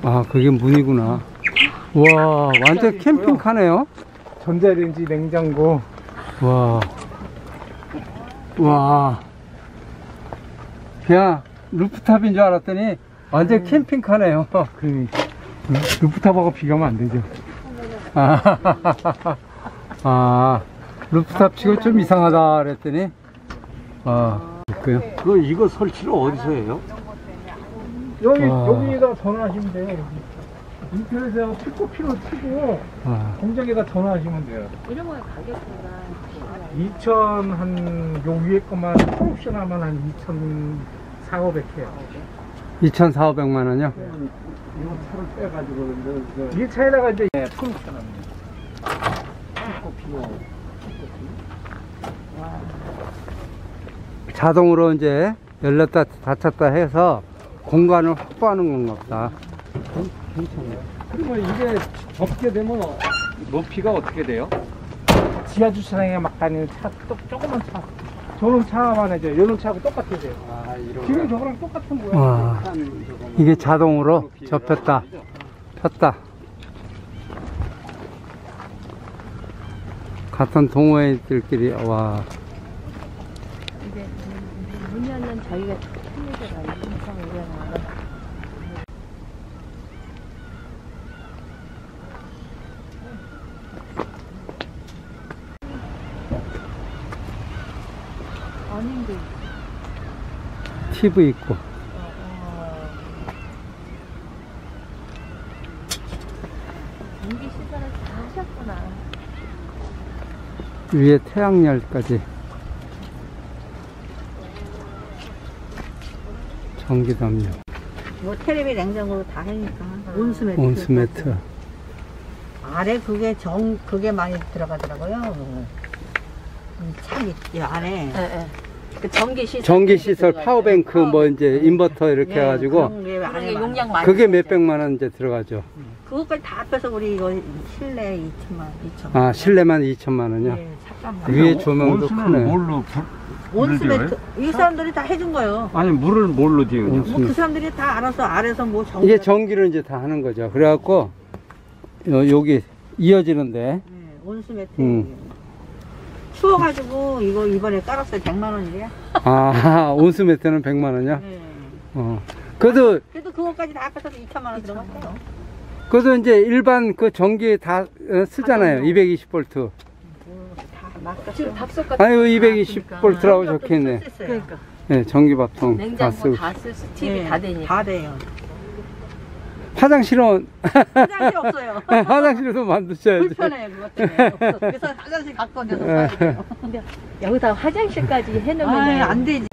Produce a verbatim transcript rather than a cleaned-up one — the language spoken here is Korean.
아, 그게 문이구나. 와, 완전 캠핑카네요. 전자레인지, 냉장고. 와. 와. 그냥 루프탑인 줄 알았더니 완전 음. 캠핑카네요. 그 루프탑하고 비교하면 안 되죠. 아, 아, 루프탑 치고 좀 이상하다 그랬더니 아, 그렇고요. 그 이거 설치를 어디서 해요? 여기 와. 여기에다 전화하시면 돼요. 여기. 인터넷에서 피코피로 치고 아. 공장에다 전화하시면 돼요. 이런 거에 가격대가 이천 한 요 위에 것만 풀옵션 하면 한 이천사백오백 해요. 이천사백오백만 원이요? 이거 차를 빼가지고 근데 이 차에다가 이제 풀옵션 합니다. 자동으로 이제 열렸다 닫혔다 해서 공간을 확보하는 건가 보다. 괜찮아요. 그리고 이게 접게 되면 높이가 어떻게 돼요? 지하 주차장에 막 다니는 차, 또 조그만 차. 저런 차만 이제 이런 차하고 똑같아요. 아, 이런 지금 저거랑 똑같은 거야. 와, 이게 자동으로 접혔다 폈다. 같은 동호회들끼리. 와, 이제 문 열면 저희가 편의자가 인상 올라가는 아닌데 티비 있고. 전기 시설을 다 하셨구나. 위에 태양열까지. 전기담요. 뭐 테레비 냉장고로 다 하니까 온수매트. 온수매트. 아래 그게 정 그게 많이 들어가더라고요. 참 이 안에. 예, 예. 그 전기 시설 전기 시설, 파워뱅크, 뭐 이제 인버터 이렇게 예, 해가지고 그런 게 안에 그게 많아요. 용량 많이 그게 들어가죠. 몇백만 원 이제 들어가죠. 그것까지 다 합해서 우리 이거 실내 이천만 이천. 아, 실내만 이천만 원이요? 예, 잠깐만. 위에 조명도 온수는 크네. 뭘로 불, 온수매트 이 사람들이 다 해준 거예요. 아니 물을 뭘로 데우냐? 온수. 뭐 그 사람들이 다 알아서 아래서 뭐 정. 이게 전기를 이제 다 하는 거죠. 그래갖고 요, 여기 이어지는데. 예, 온수매트. 음. 추워가지고 이거 이번에 깔았어요. 백만 원이래요. 아, 온수매트는 백만 원이요? 예. 어. 그래도 그래도 그거까지 다 합해서 이천만 원 들어갔어요. 그래도 이제 일반 그 전기 다 어, 쓰잖아요. 이백이십 볼트. 다 막혔어요. 지금 밥솥 같은 아유, 거 이백이십 나왔으니까. 볼트라고 적혀있네. 그러니까 네, 전기밥통 다 냉장고 쓰고. 다 쓸 수, 티비 예, 다 되니까. 다 돼요. 화장실은 화장실 없어요. 화장실도 만드셔야지. 불편해요 그것 때문에. 없어. 그래서 화장실 갖고 얹어서 써야 돼요. 근데 여기다 화장실까지 해놓으면 아이, 안 되지.